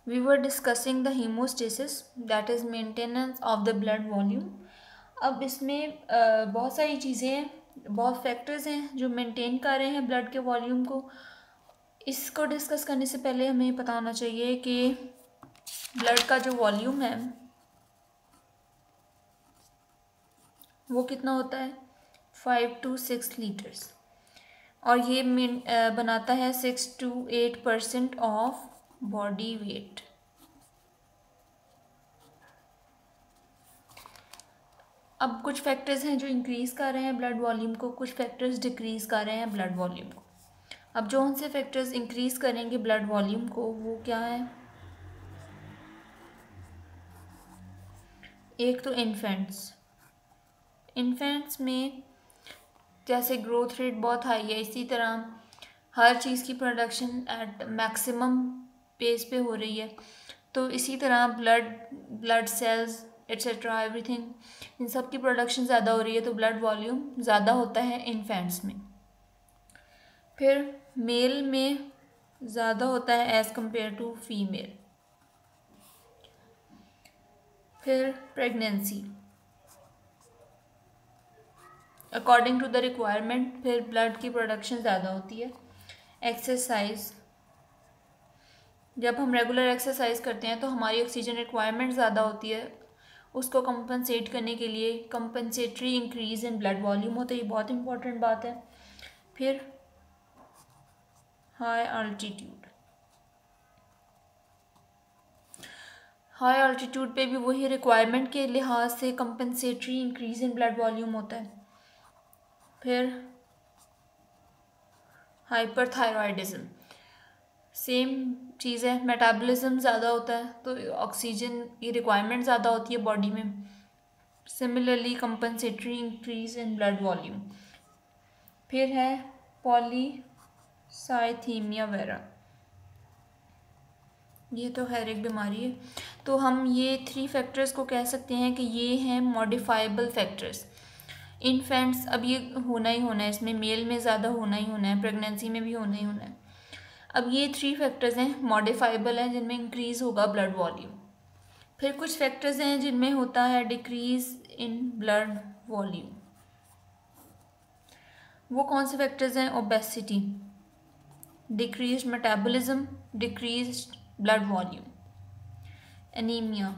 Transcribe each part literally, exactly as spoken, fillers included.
We were discussing the homeostasis that is maintenance of the blood volume. अब इसमें अ, बहुत सारी चीज़ें हैं, बहुत फैक्टर्स हैं जो मेंटेन कर रहे हैं ब्लड के वॉल्यूम को। इसको डिस्कस करने से पहले हमें पता होना चाहिए कि ब्लड का जो वॉल्यूम है वो कितना होता है, फाइव टू सिक्स लीटर्स, और ये मेन अ, बनाता है six to eight percent of body weight. अब कुछ फैक्टर्स हैं जो इंक्रीज़ कर रहे हैं ब्लड वॉल्यूम को, कुछ फैक्टर्स डिक्रीज़ कर रहे हैं ब्लड वॉल्यूम को। अब जो उनसे फैक्टर्स इंक्रीज़ करेंगे ब्लड वॉल्यूम को वो क्या है, एक तो इन्फेंट्स। इन्फेंट्स में जैसे ग्रोथ रेट बहुत हाई है, इसी तरह हर चीज़ की प्रोडक्शन एट मैक्सिमम पेस पे हो रही है, तो इसी तरह blood blood cells etcetera everything, इन सब की प्रोडक्शन ज़्यादा हो रही है, तो ब्लड वॉल्यूम ज़्यादा होता है इन्फेंट्स में। फिर मेल में ज़्यादा होता है एज़ कम्पेयर टू फीमेल। फिर pregnancy, according to the requirement फिर ब्लड की प्रोडक्शन ज़्यादा होती है। एक्सरसाइज, जब हम रेगुलर एक्सरसाइज करते हैं तो हमारी ऑक्सीजन रिक्वायरमेंट ज़्यादा होती है, उसको कंपनसेट करने के लिए compensatory increase in blood volume होता है, ये बहुत इंपॉर्टेंट बात है। फिर हाई अल्टीट्यूड, हाई अल्टीट्यूड पे भी वही रिक्वायरमेंट के लिहाज से compensatory increase in blood volume होता है। फिर हाइपरथायरॉयडिज्म, सेम चीज़ है, मेटाबॉलिज्म ज़्यादा होता है तो ऑक्सीजन की रिक्वायरमेंट ज़्यादा होती है बॉडी में। Similarly compensatory increase in blood volume. फिर है पॉलीसाइथीमिया वेरा, ये तो खैर एक बीमारी है। तो हम ये थ्री फैक्टर्स को कह सकते हैं कि ये हैं मॉडिफाइबल फैक्टर्स। इन्फेंट्स, अब ये होना ही होना है, इसमें मेल में ज़्यादा होना ही होना है, प्रेगनेंसी में भी होना ही होना है। अब ये थ्री फैक्टर्स हैं मॉडिफाइबल हैं जिनमें इंक्रीज़ होगा ब्लड वॉल्यूम। फिर कुछ फैक्टर्स हैं जिनमें होता है डिक्रीज़ इन ब्लड वॉल्यूम। वो कौन से फैक्टर्स हैं, obesity, decrease metabolism, decrease blood volume. Anemia,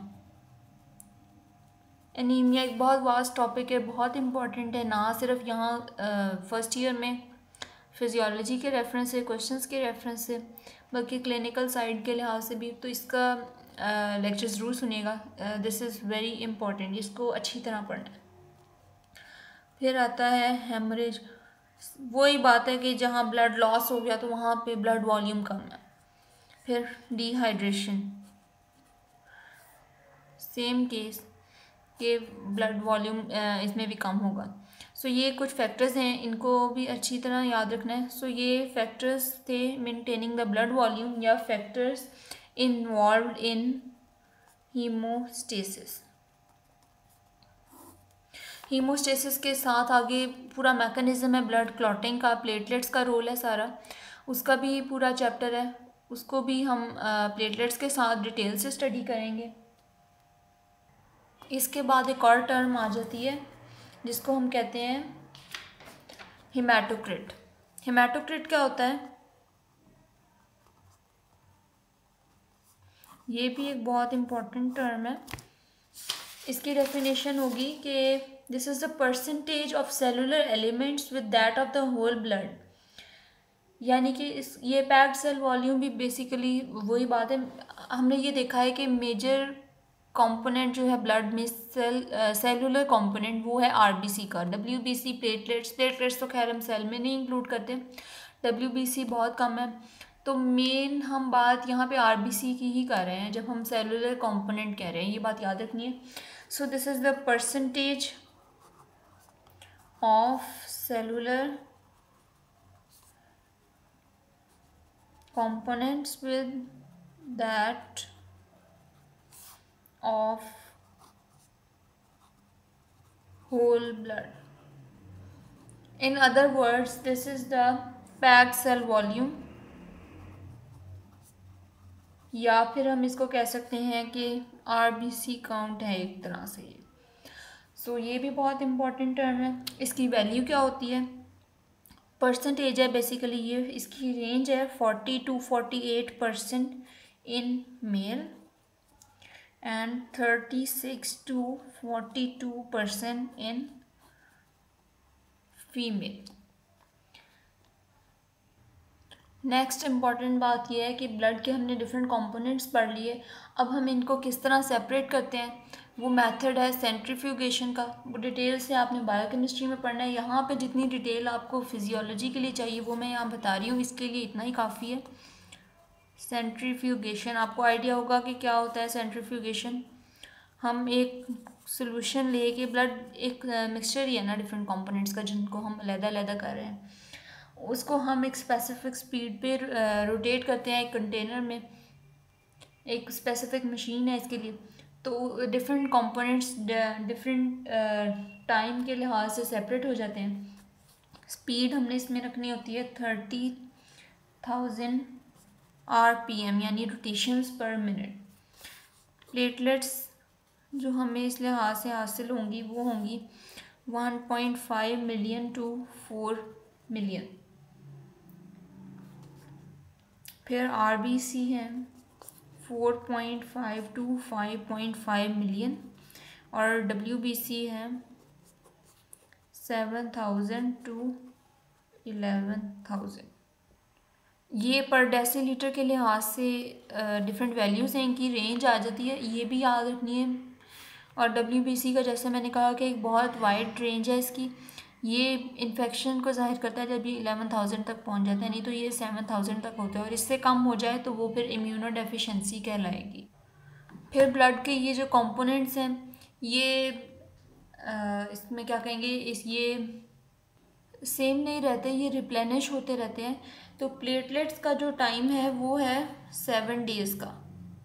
anemia एक बहुत वास्ट टॉपिक है, बहुत इंपॉर्टेंट है, ना सिर्फ यहाँ फर्स्ट ईयर में फिजियोलॉजी के रेफरेंस से, क्वेश्चंस के रेफरेंस से, बल्कि क्लिनिकल साइड के लिहाज से भी। तो इसका लेक्चर ज़रूर सुनिएगा, दिस इज़ वेरी इंपॉर्टेंट, इसको अच्छी तरह पढ़ना है। फिर आता है हेमरेज, वही बात है कि जहाँ ब्लड लॉस हो गया तो वहाँ पे ब्लड वॉल्यूम कम है। फिर डिहाइड्रेशन, सेम केस के ब्लड वॉल्यूम इसमें भी कम होगा। सो so, ये कुछ फैक्टर्स हैं, इनको भी अच्छी तरह याद रखना है। सो so, ये फैक्टर्स थे मेंटेनिंग द ब्लड वॉल्यूम या factors involve in hemostasis. Hemostasis के साथ आगे पूरा मैकेनिज्म है ब्लड क्लॉटिंग का, प्लेटलेट्स का रोल है सारा, उसका भी पूरा चैप्टर है, उसको भी हम प्लेटलेट्स के साथ डिटेल से स्टडी करेंगे। इसके बाद एक और टर्म आ जाती है जिसको हम कहते हैं हिमैटोक्रिट। हिमैटोक्रिट क्या होता है, ये भी एक बहुत इम्पॉर्टेंट टर्म है। इसकी डेफिनेशन होगी कि this is the percentage of cellular elements with that of the whole blood, यानी कि इस ये पैक्ड सेल वॉल्यूम भी बेसिकली वही बात है। हमने ये देखा है कि मेजर कंपोनेंट जो है ब्लड में सेल सेलुलर कंपोनेंट वो है आरबीसी का, डब्ल्यूबीसी, प्लेटलेट्स, प्लेटलेट्स तो खैर हम सेल में नहीं इंक्लूड करते, डब्ल्यूबीसी बहुत कम है। तो मेन हम बात यहाँ पे आरबीसी की ही कर रहे हैं जब हम सेलुलर कंपोनेंट कह रहे हैं, ये बात याद रखनी है। So this is the percentage of cellular components with that of whole blood. In other words, this is the packed cell volume या फिर हम इसको कह सकते हैं कि आरबीसी काउंट है एक तरह से। सो so, ये भी बहुत इंपॉर्टेंट टर्म है। इसकी वैल्यू क्या होती है? परसेंटेज है बेसिकली ये, इसकी रेंज है forty to forty eight percent in male and thirty six to forty two percent in female. Next important बात यह है कि ब्लड के हमने डिफरेंट कंपोनेंट्स पढ़ लिए, अब हम इनको किस तरह सेपरेट करते हैं, वो मेथड है सेंट्रीफ्यूगेशन का। वो डिटेल से आपने बायोकेमिस्ट्री में पढ़ना है। यहाँ पे जितनी डिटेल आपको फिजियोलॉजी के लिए चाहिए वो मैं यहाँ बता रही हूँ, इसके लिए इतना ही काफ़ी है। सेंट्रीफ्यूगेशन, आपको आइडिया होगा कि क्या होता है सेंट्रीफ्यूगेशन। हम एक सोल्यूशन ले के, ब्लड एक मिक्सचर ही है ना डिफरेंट कंपोनेंट्स का जिनको हम अलग-अलग कर रहे हैं, उसको हम एक स्पेसिफिक स्पीड पे रोटेट करते हैं एक कंटेनर में। एक स्पेसिफिक मशीन है इसके लिए। तो डिफरेंट कंपोनेंट्स डिफरेंट टाइम के लिहाज से सेपरेट हो जाते हैं। स्पीड हमने इसमें रखनी होती है thirty thousand R P M यानी रोटेशंस पर मिनट। प्लेटलेट्स जो हमें इस लिहाज से हासिल होंगी वो होंगी one point five million to four million. फिर आरबीसी है four point five to five point five million और डब्ल्यूबीसी है seven thousand to eleven thousand. ये पर डेसीलीटर के लिहाज से डिफरेंट वैल्यूज़ हैं, इनकी रेंज आ जाती है, ये भी याद रखनी है। और डब्ल्यूबीसी का जैसे मैंने कहा कि एक बहुत वाइड रेंज है इसकी। ये इन्फेक्शन को ज़ाहिर करता है जब ये इलेवन थाउजेंड तक पहुंच जाता है, नहीं तो ये सेवन थाउजेंड तक होता है, और इससे कम हो जाए तो वो फिर इम्यूनो डेफिशिएंसी कहलाएगी। फिर ब्लड के ये जो कंपोनेंट्स हैं ये आ, इसमें क्या कहेंगे, इस ये सेम नहीं रहते, ये रिप्लेनिश होते रहते हैं। तो प्लेटलेट्स का जो टाइम है वो है सेवन डेज़ का,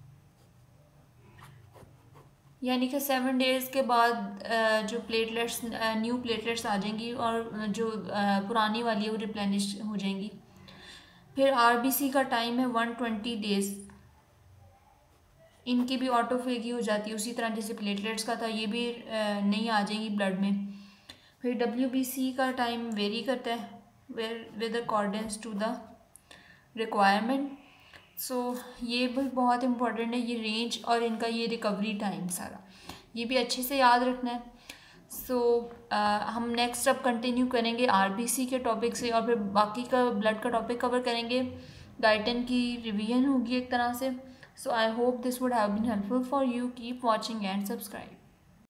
यानी कि सेवन डेज़ के बाद जो प्लेटलेट्स न्यू प्लेटलेट्स आ जाएंगी और जो पुरानी वाली है वो रिप्लेनिश हो जाएंगी। फिर आरबीसी का टाइम है वन ट्वेंटी डेज़, इनकी भी ऑटोफेगी हो जाती है उसी तरह जैसे प्लेटलेट्स का था, ये भी नहीं आ जाएंगी ब्लड में। फिर डब्ल्यूबीसी का टाइम वेरी करता है where with accordance to the requirement. So ये भी बहुत इंपॉर्टेंट है, ये रेंज और इनका ये रिकवरी टाइम सारा ये भी अच्छे से याद रखना है। सो so, हम नेक्स्ट अब कंटिन्यू करेंगे आरबीसी के टॉपिक से और फिर बाकी का ब्लड का टॉपिक कवर करेंगे। डाइटन की रिवीजन होगी एक तरह से। So I hope this would have been helpful for you. Keep watching and subscribe.